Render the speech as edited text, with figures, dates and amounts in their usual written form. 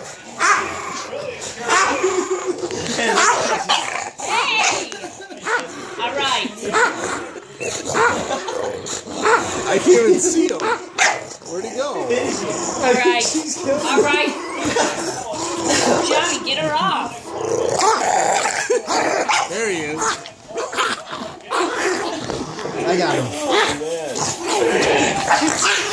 All right. I can't even see him. Where'd he go? All right. All right. Johnny, get her off. There he is. I got him. Oh, man.